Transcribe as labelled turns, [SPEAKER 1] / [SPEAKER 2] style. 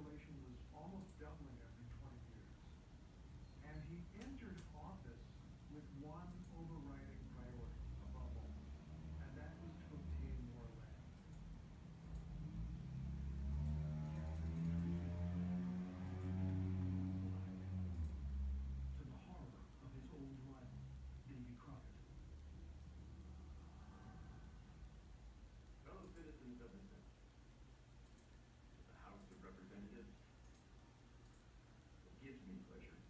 [SPEAKER 1] population was almost doubling every 20 years. And he entered office with one overriding priority above all, and that was to obtain more land. To the horror of his old rival, Davy Crockett.
[SPEAKER 2] Fellow citizens of the Senate, of the House of Representatives, it gives me pleasure